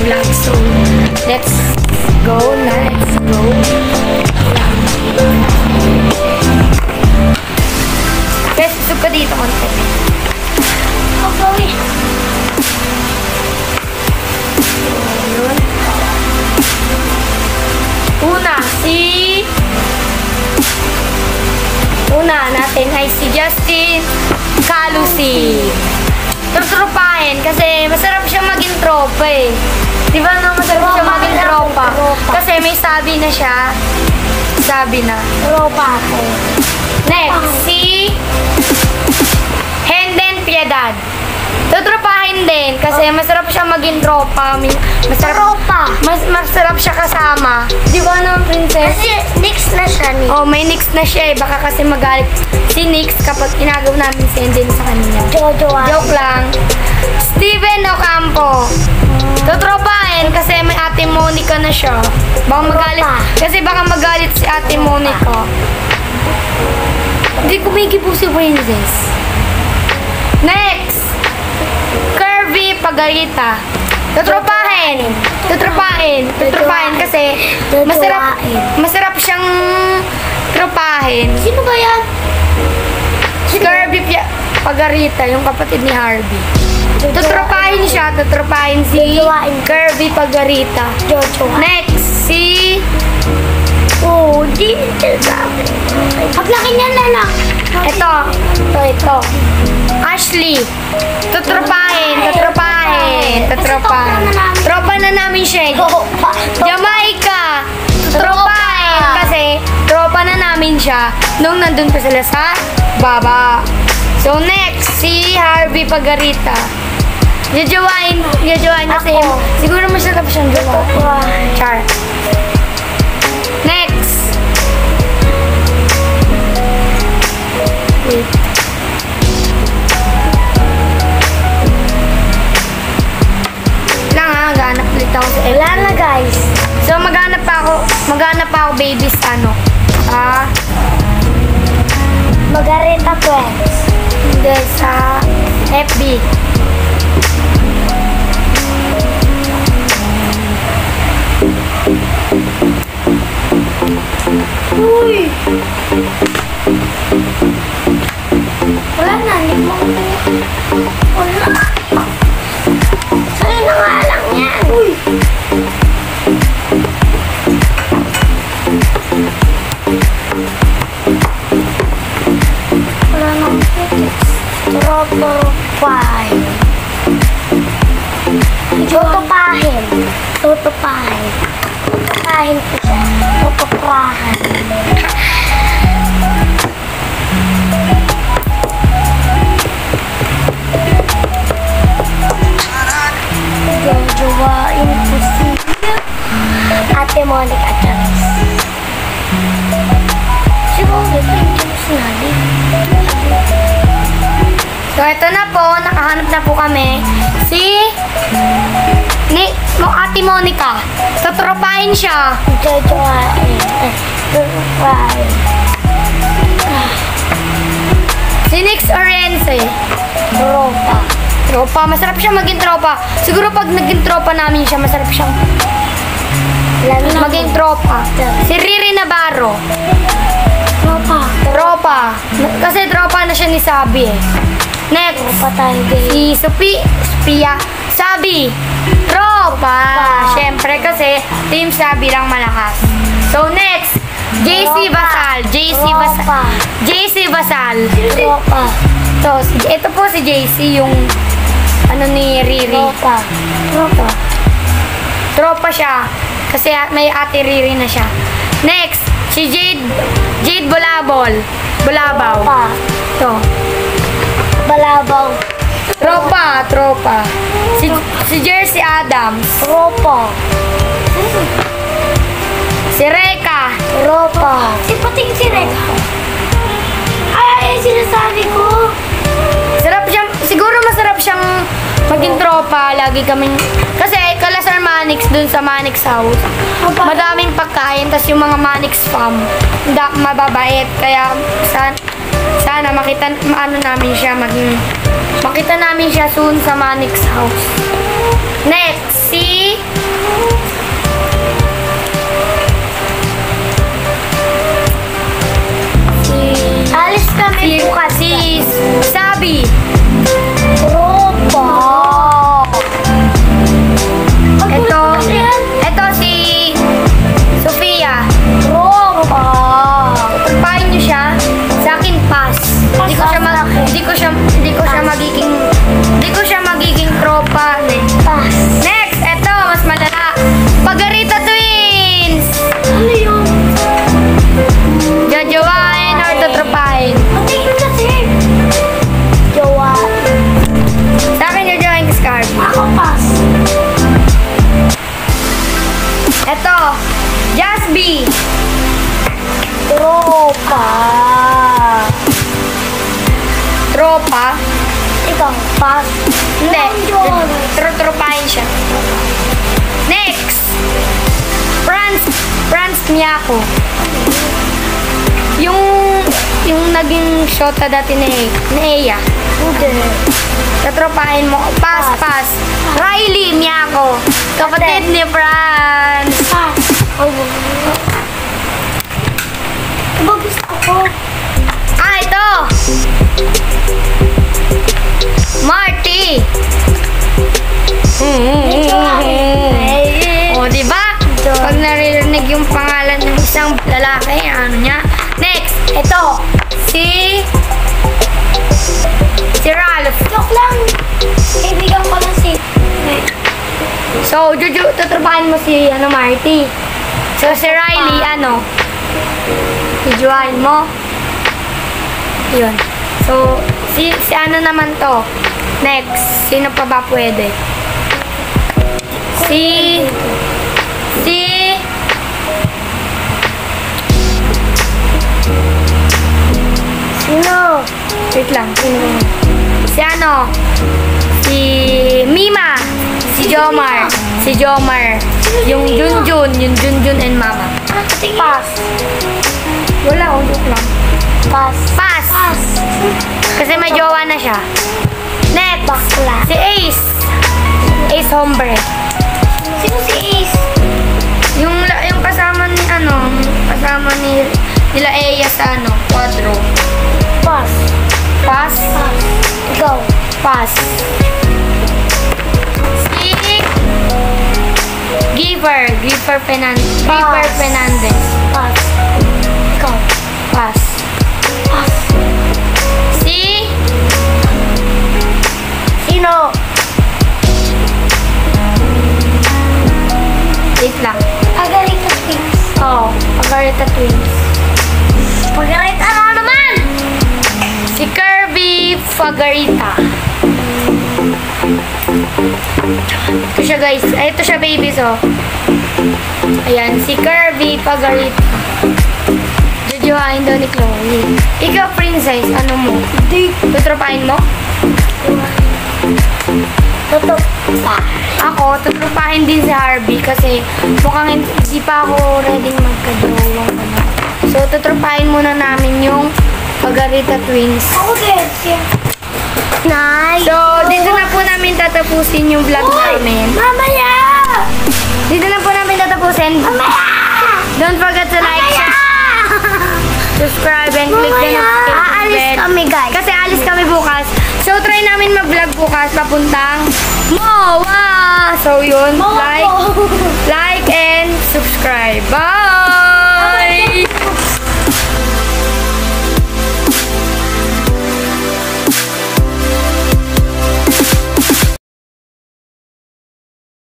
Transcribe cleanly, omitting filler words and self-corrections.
vlog. So, let's go na. Let's go. Guys, susog ka dito konti. Okay. Una natin ay si Justin Calusi. Tutrupahin kasi masarap siya maging tropa eh. Di ba no, masarap siya maging tropa? Kasi may sabi na siya. Sabi na. Tropa ako. Next, si Henden Piedad. Tutrupahin din kasi masarap siya maging tropa. Masarap siya kasama. Di ba no, princess? Kasi next na siya ni. Oh, may next na siya eh. Baka kasi magalit si Nix kapag inagaw namin si Henden sa kanya. Joke lang. Steven Ocampo. Tutropahin kasi may ate Monica na siya. Baka magalit. Kasi baka magalit si ate Monica. Hindi kumikipo si princess. Next. Kirby Pagarita. Tutropahin kasi masarap siyang tropahin. Sino ba yan? Si Kirby Pagarita, yung kapatid ni Harvey. Tutropahin siya, si Kirby Pagarita. Next, si Paglaki niya na lang. Ito. Ashley. Tutropahin. Tropa na namin siya. Jamaica. Tutropahin kasi tropa na namin siya nung nandun pa sila sa baba. So next, si Harvey Pagarita. Yajawain kasi siguro masarap siyang jowa. Char. Next. Wait. Maghanap ulit ako sa Wala na guys. So maghanap pa ako babies Margarita Friends. Hindi sa FB. Uy! Wala na, hindi mo. Wala. Sa'yo na nga lang yan. Uy! Wala nang tutupahin. Tutupahin ko siya. Tutupahin. Jojowain ko si Ate Monica at Charis. Siguro, pwede ko sinali. So ito na po, nakahanap na po kami. Si Ate Monica. Tutropahin siya. Jojowain. Si Nix Orense. Tropa. Masarap siya maging tropa. Siguro pag naging tropa namin siya, masarap siyang maging tropa. Si Riri Navarro. Tropa. Kasi tropa na siya ni Sabi eh. Next. Si Sophia. Sabi. Tropa. Siyempre kasi Team Sabi lang malakas. So next. JC Basal. Ito po si JC yung ni Riri. Tropa siya. Kasi may ate Riri na siya. Next, si Jade Bulabaw. Balabaw. Tropa. Si Jersey Adams. Si Reka. Si pating si Reka. Ay, sinasabi ko. Siguro masarap siyang maging tropa. Lagi kaming... Kasi kalasar Manix dun sa Manix house. Madaming pagkain. Tas yung mga Manix fam. Mababait. Kaya sana makita namin siya soon sa Manix house. Next. si... Alis kami bukas. Si Sabi. Tropa. Ito si Sofia. Tropa. Tutupain niyo siya. Sa akin, pass. Hindi ko siya magiging tropa. Pass. Next, ito, mas malala. Pagarita Twins. Ano yun? Jojowain or tutupain? Patingin kasi. Jowa. Sa akin, jojowain ka, Scarf. Ako pass. Ito, Jasby. Tropa. Tropa. Ikaw, pass. Hindi. Yun. Trupain siya. Next. Franz Miyako. Yung naging shota dati ni Eya. Hindi. Tatropahin mo. Pass. Riley Miyako. Kapatid ni Franz. Pass. Diba gusto ko? Ito. Marty. O, diba? Pag naririnig yung pangalan ng isang lalaki, ano niya? Next, ito. Si Ralph. Joke lang. Kaibigan ko lang si... So, tutupahin mo si, Marty. So, si Riley, Ijuain mo. Yun. So, si naman to. Next, sino pa ba pwede? Sino? Wait lang, sino yun? Si Mima. Si Jomar. Yung Junjun and Mama. Pass. Wala, joke lang. Pass. Kasi may jowa na siya. Next, Bakla. si Ace. Ace Hombre. Sino si Ace? Yung kasama ni nila Eya sa Quadro. Pass. Pass. Ikaw. Pass. Si Giver Fernandez. Pass. Ikaw. Pass. Pass. Sino? Wait lang. Pagarita Twins. Pagarita Twins. Pagarita naman! Si Kirby Fagarita. Ito siya, guys. Ito siya, babies, Ayan, si Kirby Fagarita. Jojohain daw ni Chloe. Ikaw, princess, ano mo? Tutropahin mo? Ako, tutrupahin din si Harvey kasi mukhang hindi pa ako ready magka-jowang. So, tutrupahin muna namin yung Pagarita Twins. Ako din. Nice. So, dito na po namin tatapusin yung vlog namin. Mamaya! Dito na po namin tatapusin. Mamaya! Don't forget to like, subscribe, and click the notification Aalis bell. kami, guys. Kasi alis kami bukas. So, try namin mag-vlog bukas papuntang MOA. So, yun. Like and subscribe. Bye!